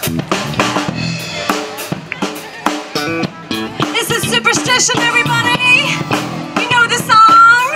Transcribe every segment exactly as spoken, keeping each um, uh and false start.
This is Superstition, everybody. You know this song?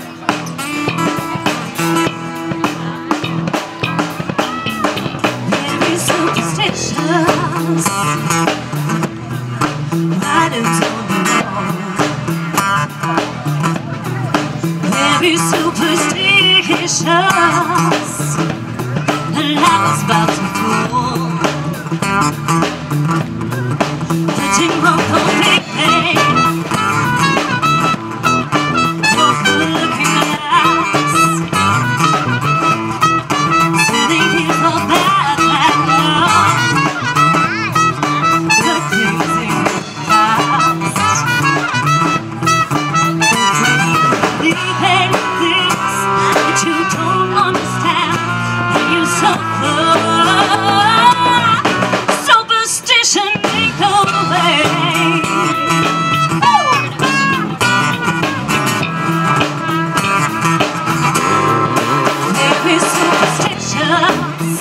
Very superstitious, right into the wrong. Very superstitious, the light was about to fall. The jingle completely was looking glass, sitting here for bad, bad love. The crazy past, leaving things that you don't understand, that you suffer. Superstition ain't the way. Very superstitious,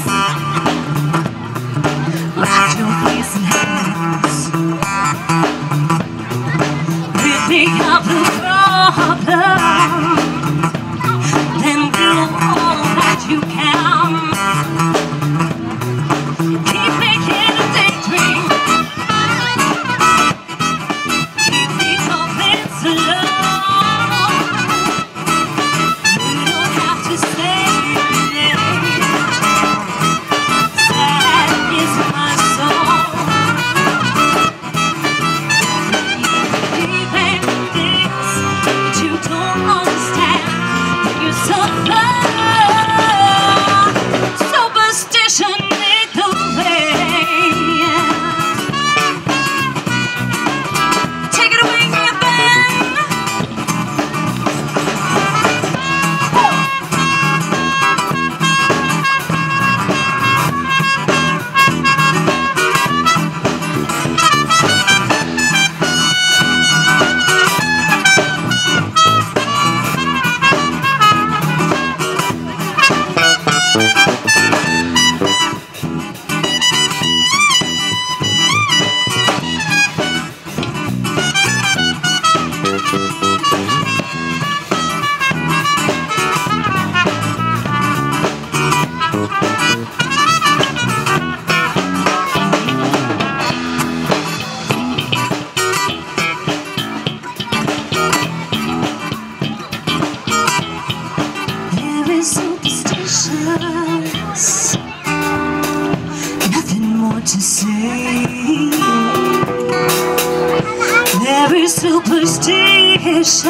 wrap your face in hands, rid me of the problem, then do all that you can. Keep making a daydream, keep me talking slow. You don't have to say it. Sad is my soul. Even things that you don't understand, that you suffer. Superstition ain't the way. Take it away, man. Very superstitious, nothing more to say. Very superstitious,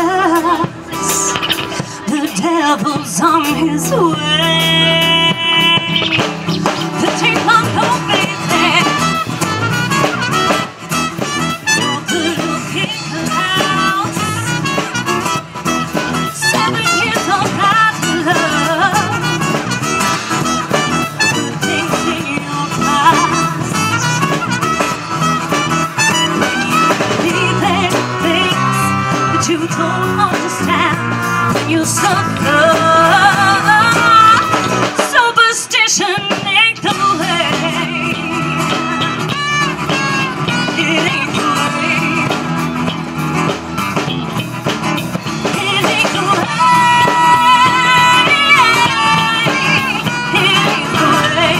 the devil's on his way. The tape on your baby, the looking glass, seven years of bad love, the things in your past. Leaving things that you don't understand, when you suffer. Superstition ain't the way. It ain't the way. It ain't the way. It ain't the way.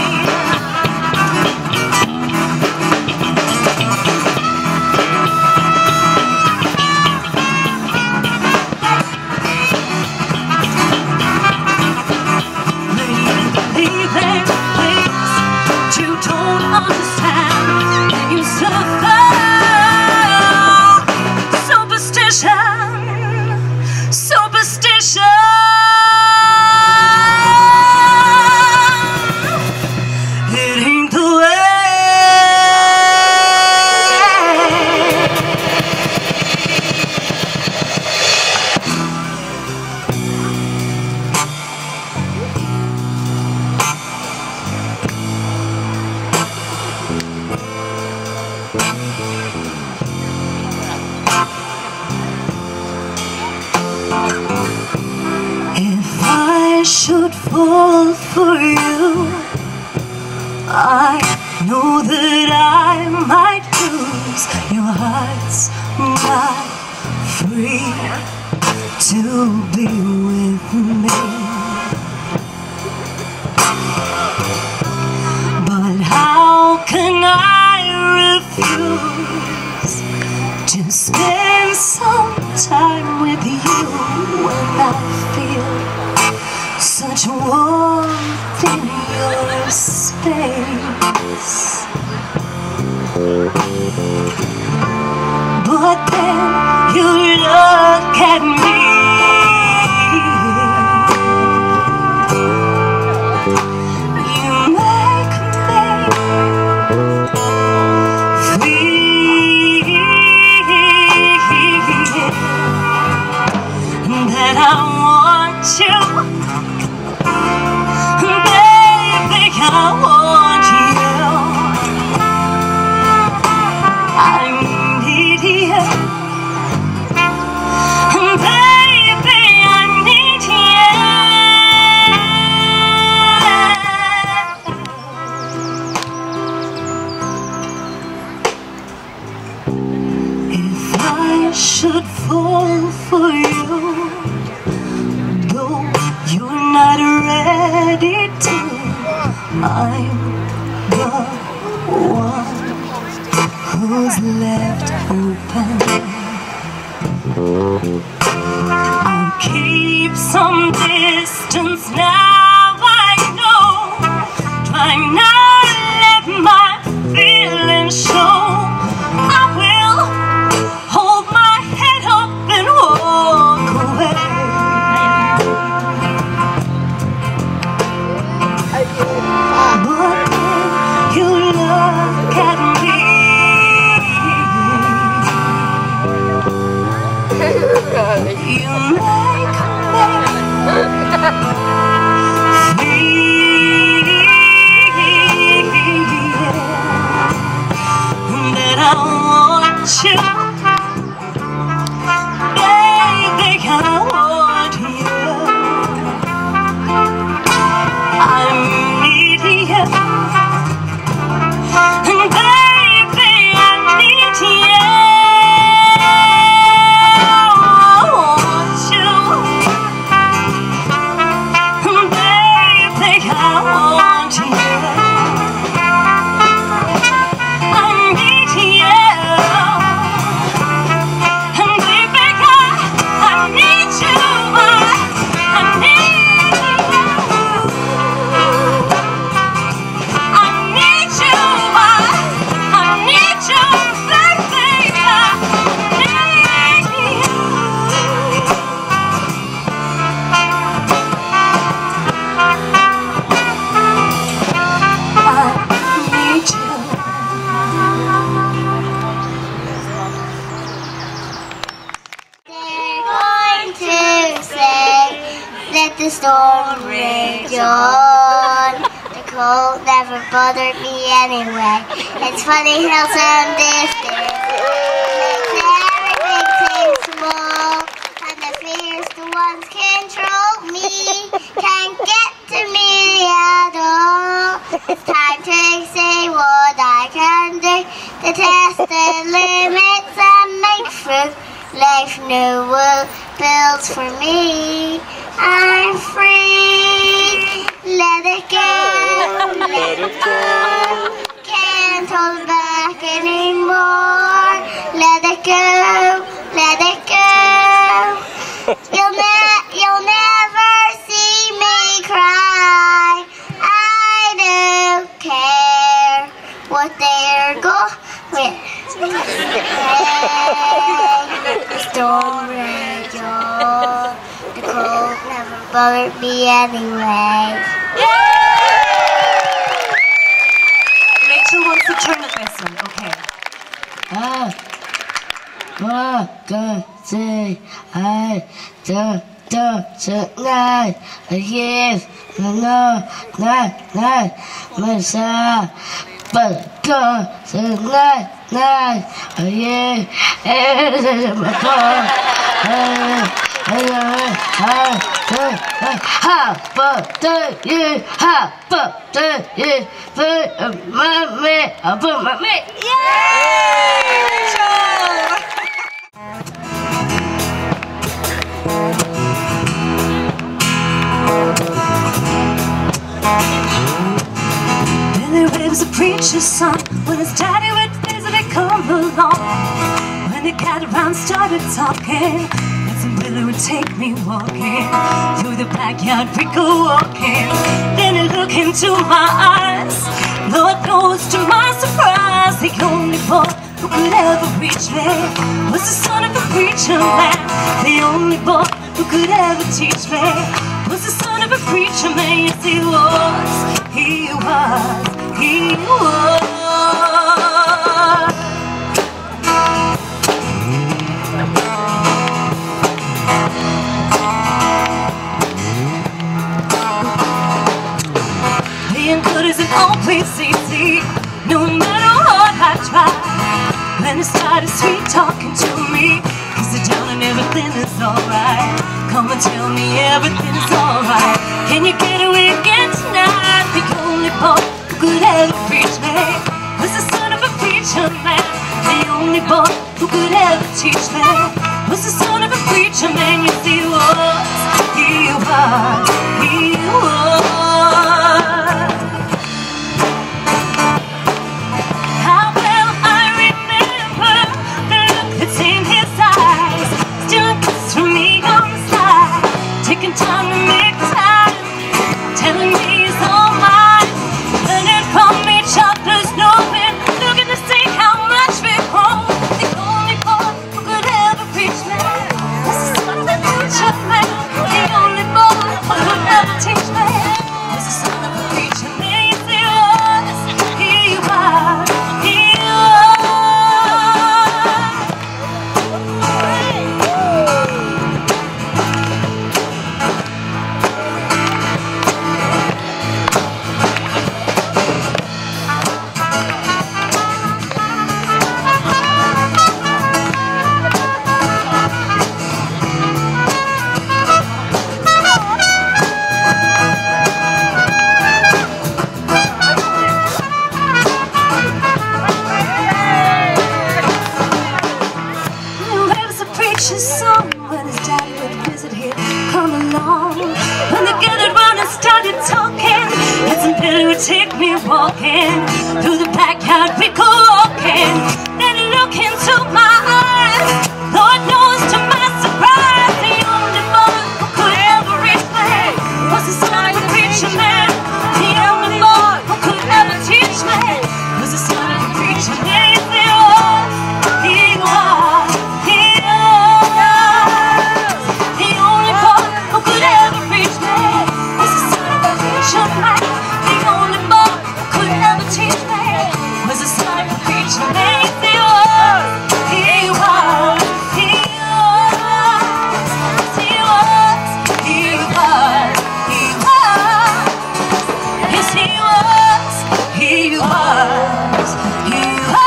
Leaving things that you don't understand, and you suffer. Superstition, superstition. It ain't the way. If I should fall for you, I know that I might lose. Your heart's not free to be with me. But how can I refuse to spend some time with you when I feel such warmth in your space? But then you look at me, you make me feel that I want you. Baby, I want you. I need you. Baby, I need you. If I should fall for you, though you're not ready to, I'm the one who's left open. I'll keep some distance now, I know. Try not to let my feelings show. I will hold my head up and walk away. But when you look at me, you make me feel that I want you. Baby, I want you. I need you. And baby, I need you. Let the storm rage on. The cold never bothered me anyway. It's funny how some distance makes everything seem small, and the fears the ones control me can't get to me at all. It's time to see what I can do to test the limits and make through life new world builds for me. I'm free, let it go, let it go. Can't hold it back anymore. Let it go, let it go. You'll, ne you'll never see me cry. I don't care what they're going with. Storm rage on. The cold never bothered me anyway. Rachel wants to turn at this one, okay. I walk on say I don't do tonight. Yes, no, not, not myself. But go tonight, night. Oh yeah, and my car. Happy birthday, happy birthday, for my man, for my man. Yay! Billy Ray was a preacher's son when his daddy would visit and come along. When the cat around started talking, and Billy would take me walking through the backyard, we go walking. Then he looked into my eyes. Lord knows, to my surprise, the only boy who could ever reach me was the son of a preacher man. The only boy who could ever teach me was the son of a preacher man. Yes, he was, he was, he was. Being good isn't always easy, no matter what I try. When he started sweet talking to me, he said, down and everything is alright. Come and tell me everything is alright. Can you get away again tonight? The only boy who could ever reach me was the son of a preacher man. The only boy who could ever teach me was the son of a preacher man. Yes, he was, he was, he was. Taking time to make time, telling me he's all mine. Learning from each other's knowing, looking to see how much we grow. The only boy who could ever reach me was the son of a preacher man. The only boy who could ever teach me was the son of a preacher man. Yes, he was, he was, his son. When his daddy would visit, he'd come along. When they gathered round and started talking, and Billy would take me walking through the backyard, we go walking. Then he looked into my eyes. Lord knows, to my surprise, the only boy who could ever reach me was the son of a preacher man. The only boy who could ever teach me was the son of a preacher man. He was, he was. The only boy who could ever reach me was the son of a preacher man. The only boy who could ever teach me was the son of a preacher man. He was, he was, he was, he was, he was, yes, he was, he was, he was.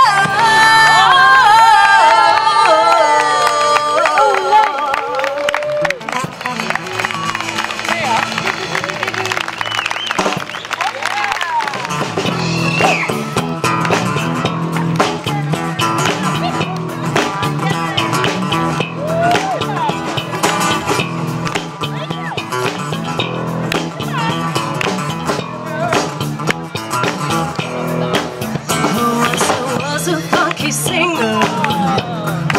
Singer